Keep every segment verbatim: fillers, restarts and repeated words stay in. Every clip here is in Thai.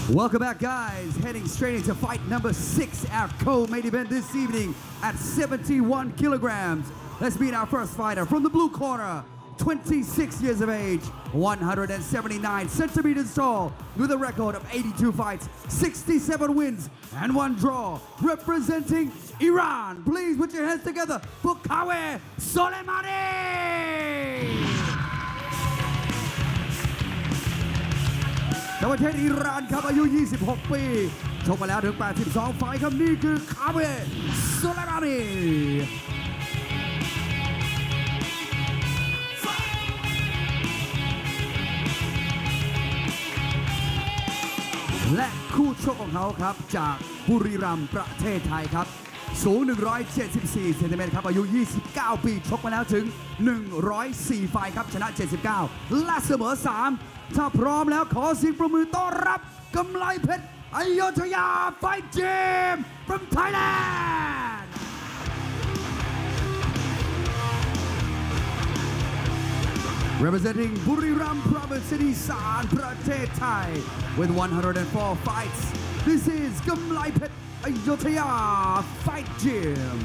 Welcome back, guys. Heading straight into fight number six, our co-main event this evening at seventy-one kilograms. Let's meet our first fighter from the blue corner, twenty-six years of age, one hundred seventy-nine centimeters tall, with a record of eighty-two fights, sixty-seven wins, and one draw. Representing Iran, please put your hands together for Kaweh Soleimani. จากประเทศอิหร่านครับอายุ ยี่สิบหก ปีชกมาแล้วถึง แปดสิบสอง ไฟท์ครับนี่คือคาเวห์โซไลมานีและคู่ชกของเขาครับจากบุรีรัมย์ประเทศไทยครับสูงหนึ่งร้อยเจ็ดสิบสี่เซนติเมตรครับอายุยี่สิบเก้าปีชกมาแล้วถึงหนึ่งร้อยสี่ไฟท์ครับชนะเจ็ดสิบเก้าและเสมอสามถ้าพร้อมแล้วขอเสียงประมือต้อนรับกำไลเพชรอยุธยาไฟท์ทีม from Thailand representing Buriram Province in Isan ประเทศไทย with one hundred four fights this is กำไลเพชรอยุธยาไฟท์ทีม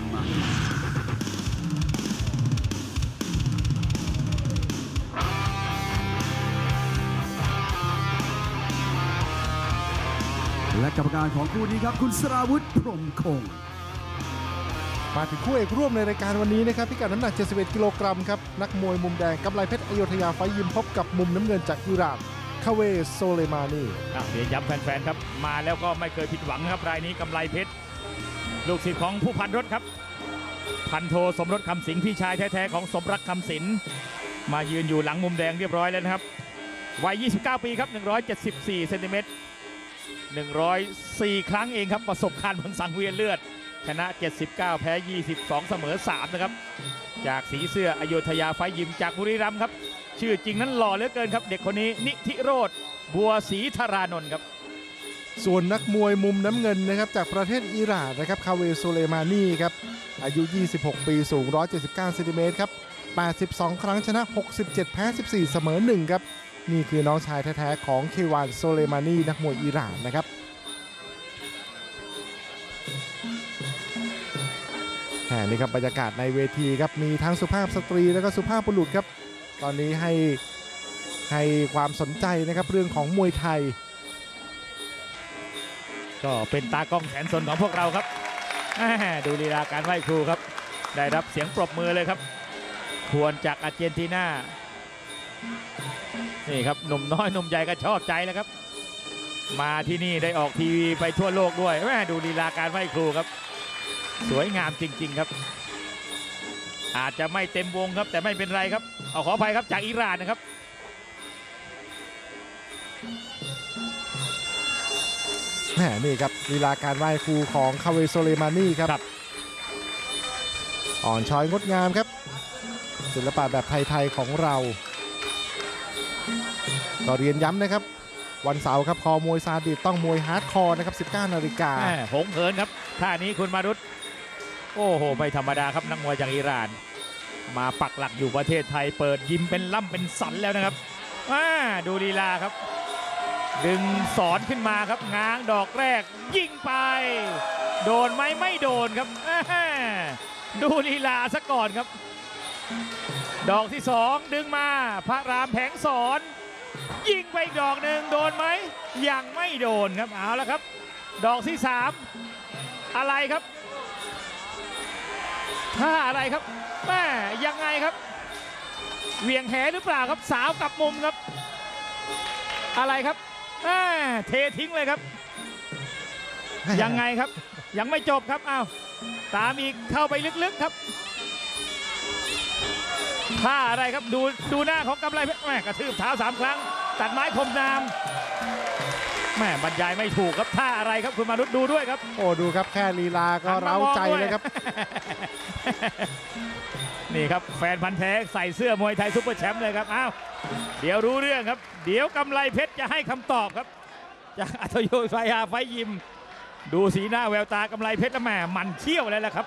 และกรรมการของคู่นี้ครับคุณสราวุธพรหมคงมาถึงคู่เอกร่วมในรายการวันนี้นะครับพิกัดน้ำหนักเจ็ดสิบเอ็ดกิโลกรัมครับนักมวยมุมแดงกำไลเพชรอยุธยาไฟยิมพบกับมุมน้ำเงินจากอิหร่านคาเวห์โซเลมานีเดี๋ยวย้ำแฟนๆครับมาแล้วก็ไม่เคยผิดหวังครับรายนี้กำไลเพชรลูกศิษย์ของผู้พันรถครับพันโทสมรสคำสิงห์พี่ชายแท้ๆของสมรักคำสินมายืนอยู่หลังมุมแดงเรียบร้อยแล้วนะครับวัยยี่สิบเก้าปีครับหนึ่งร้อยเจ็ดสิบสี่เซนติเมตรหนึ่งร้อยสี่ครั้งเองครับประสบการณ์บนสังเวียนเลือดชนะเจ็ดสิบเก้าแพ้ยี่สิบสองเสมอสามนะครับจากสีเสื้ออยุธยาไฟยิมจากบุรีรัมย์ครับชื่อจริงนั้นหล่อเหลือเกินครับเด็กคนนี้นิธิโรธบัวศรีธารานนท์ครับส่วนนักมวยมุมน้ำเงินนะครับจากประเทศอิหร่านนะครับคาเวห์โซเลมานีครับอายุยี่สิบหกปีสูงหนึ่งร้อยเจ็ดสิบเก้าเซนติเมตรครับแปดสิบสองครั้งชนะหกสิบเจ็ดแพ้สิบสี่เสมอหนึ่งครับนี่คือน้องชายแท้ๆของเควานโซเลมานีนักมวยอิหร่านนะครับนี่ครับบรรยากาศในเวทีครับมีทั้งสุภาพสตรีและก็สุภาพบุรุษครับตอนนี้ให้ให้ความสนใจนะครับเรื่องของมวยไทยก็เป็นตากล้องแขนสนของพวกเราครับดูลีลาการไหว้ครูครับได้รับเสียงปรบมือเลยครับควรจากอาร์เจนตินานี่ครับหนุ่มน้อยหนุ่มใหญ่ก็ชอบใจแล้วครับมาที่นี่ได้ออกทีวีไปทั่วโลกด้วยแม่ดูลีลาการไหว้ครูครับสวยงามจริงๆครับอาจจะไม่เต็มวงครับแต่ไม่เป็นไรครับเอาขออภัยครับจากอิหร่านนะครับแหมนี่ครับลีลาการไหว้ครูของคาเวห์โซเลมานีครับอ่อนช้อยงดงามครับศิลปะแบบไทยๆของเราก็เรียนย้ำนะครับวันเสาร์ครับคอมวยซาดิสต้องมวยฮาร์ดคอร์นะครับสิบเก้านาฬิกาหงเหินครับท่านี้คุณมารุตโอ้โหไม่ธรรมดาครับนักมวยจากอิหร่านมาปักหลักอยู่ประเทศไทยเปิดยิมเป็นล่ำเป็นสันแล้วนะครับดูลีลาครับดึงสอนขึ้นมาครับง้างดอกแรกยิงไปโดนไหมไม่โดนครับดูลีลาซะก่อนครับดอกที่สองดึงมาพระรามแผงสอนยิงไปอีกดอกหนึ่งโดนไหมยังไม่โดนครับเอาละครับดอกที่สามอะไรครับท่าอะไรครับแม่ยังไงครับเหวี่ยงแหหรือเปล่าครับสาวกลับมุมครับอะไรครับแม่เททิ้งเลยครับยังไงครับยังไม่จบครับอ้าวตามอีกเข้าไปลึกๆครับท่าอะไรครับดูดูหน้าของกำไลเพชรแม่กระทืบเท้าสามครั้งตัดไม้คมนามแม่บรรยายไม่ถูกครับท่าอะไรครับคุณมารุตดูด้วยครับโอ้ดูครับแค่ลีลาก็เร้าใจเลยครับนี่ครับแฟนพันธุ์แท้ใส่เสื้อมวยไทยซุปเปอร์แชมป์เลยครับอ้าวเดี๋ยวรู้เรื่องครับเดี๋ยวกำไลเพชรจะให้คำตอบครับจากอัธยุธยาไฟยิมดูสีหน้าแววตากำไลเพชรแม่มันเขี้ยวแล้วแหละครับ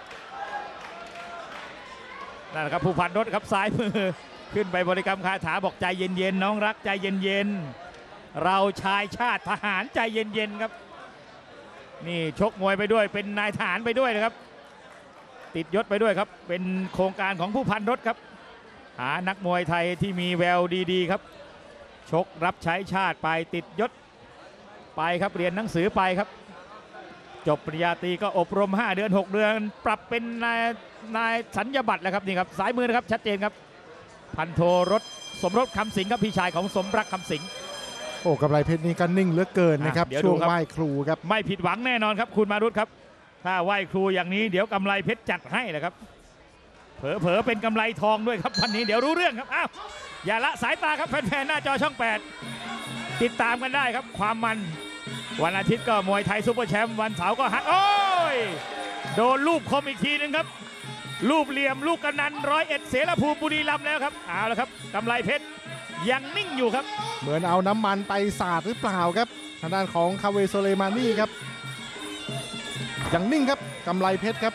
นั่นแหละครับผู้พันรถครับซ้ายมือขึ้นไปบริกรรมคาถาบอกใจเย็นๆน้องรักใจเย็นๆเราชายชาติทหารใจเย็นๆครับนี่ชกมวยไปด้วยเป็นนายทหารไปด้วยนะครับติดยศไปด้วยครับเป็นโครงการของผู้พันรถครับหานักมวยไทยที่มีแววดีๆครับชกรับใช้ชาติไปติดยศไปครับเรียนหนังสือไปครับจบปริญญาตรีก็อบรมห้าเดือนหกเดือนปรับเป็นนายนายสัญญาบัตรแล้วครับนี่ครับสายมือนะครับชัดเจนครับพันโทรถสมรสคำสิงครับพี่ชายของสมรักคำสิงโอ้กำไรเพชรนี่ก็นิ่งเหลือเกินนะครับช่วงไหว้ครูครับไม่ผิดหวังแน่นอนครับคุณมารุตครับถ้าไหว้ครูอย่างนี้เดี๋ยวกำไรเพชรจัดให้เลยครับเผลอๆเป็นกำไรทองด้วยครับวันนี้เดี๋ยวรู้เรื่องครับอ้าวอย่าละสายตาครับแฟนๆหน้าจอช่องแปดติดตามกันได้ครับความมันวันอาทิตย์ก็มวยไทยซุปเปอร์แชมป์วันเสาร์ก็หักโอ้ยโดนลูบคมอีกทีนึงครับลูบเหลี่ยมลูกกระนันร้อยเอ็ดเสรภูมิบุรีรัมย์แล้วครับเอาละครับกำไรเพชรยังนิ่งอยู่ครับเหมือนเอาน้ำมันไปสาดหรือเปล่าครับทางด้านของคาเวโซเลมานี่ครับยังนิ่งครับกำไรเพชรครับ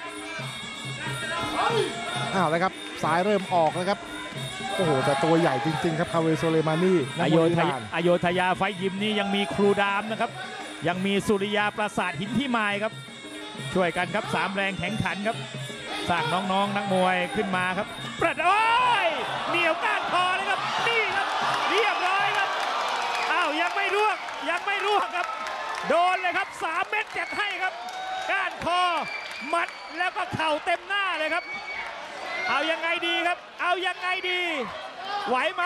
อ้าวแล้วครับสายเริ่มออกแล้วครับโอ้โหแต่ตัวใหญ่จริงๆครับคาเวโซเลมานี่อโยธยาอโยธยาไฟยิมนี่ยังมีครูดามนะครับยังมีสุริยาปราสาทหินที่ไม้ครับช่วยกันครับสามแรงแข็งขันครับสร้างน้องๆนักมวยขึ้นมาครับประโอ้ยเหนียวก้านคอเลยครับนี่ครับเรียบร้อยครับอ้าวยังไม่ร่วงยังไม่ร่วงครับโดนเลยครับสามเม็ดจัดให้ครับก้านคอหมัดแล้วก็เข่าเต็มหน้าเลยครับเอายังไงดีครับเอายังไงดีไหวไหม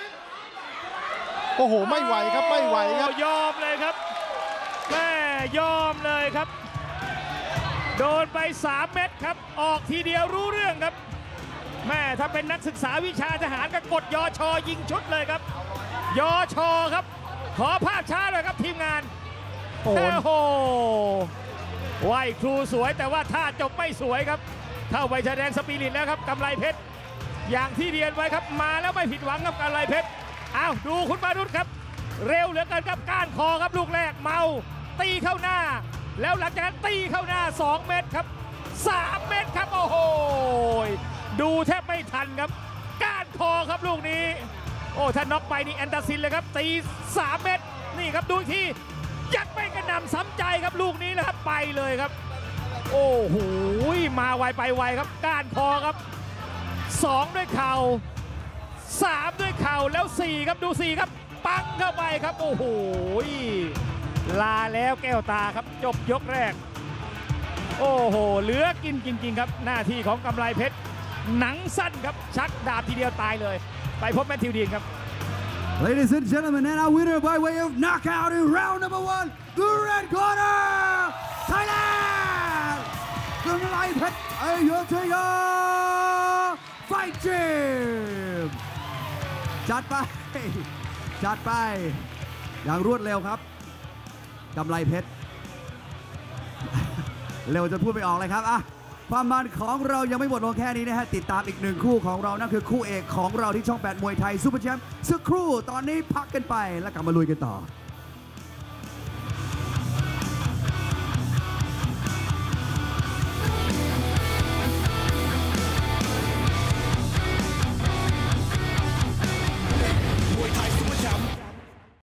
โอ้โหไม่ไหวครับไม่ไหวครับยอมเลยครับแม่ยอมเลยครับโดนไปสามเม็ดครับออกทีเดียวรู้เรื่องครับแม่ถ้าเป็นนักศึกษาวิชาทหารก็กดยอชอยิงชุดเลยครับยอชอครับขอภาพช้าเลยครับทีมงานโอ้โหไหวครูสวยแต่ว่าท่าจบไม่สวยครับเข้าไปแสดงสปิริตแล้วครับกำไรเพชรอย่างที่เรียนไว้ครับมาแล้วไม่ผิดหวังครับกำไรเพชรอ้าวดูคุณมารุตครับเร็วเหลือเกินครับก้านคอครับลูกแรกเมาตีเข้าหน้าแล้วหลังจากนั้นตีเข้าหน้าสองเม็ดครับสามเม็ดครับโอ้โหดูแทบไม่ทันครับก้านคอครับลูกนี้โอ้ถ้าน็อกไปนี่แอนตาซินเลยครับตีสามเม็ดนี่ครับดูอีกทียัดไปกระหน่ำซ้ำใจครับลูกนี้นะครับไปเลยครับโอ้โหมาไวไปไวครับก้านคอครับสองด้วยเข่าสามด้วยเข่าแล้วสี่ครับดูสี่ครับปังเข้าไปครับโอ้โหลาแล้วแก้วตาครับจบยกแรกโอ้โหเหลือกินจริงๆครับหน้าที่ของกำไรเพชรหนังสั้นครับชักดาบทีเดียวตายเลยไปพบแมทธิวดีนครับ Ladies and gentlemen, and our winner by way of knockout in round number one, the red corner, Thailand, กำไรเพชรอโยธยาไฟจิมจัดไปจัดไปอย่างรวดเร็วครับกำไรเพชร เร็วจนพูดไม่ออกเลยครับอ่ะความมันของเรายังไม่หมดลงแค่นี้นะฮะติดตามอีกหนึ่งคู่ของเรานั่นคือคู่เอกของเราที่ช่องแปดมวยไทยซุปเปอร์แชมป์สักครู่ตอนนี้พักกันไปแล้วกลับมาลุยกันต่อ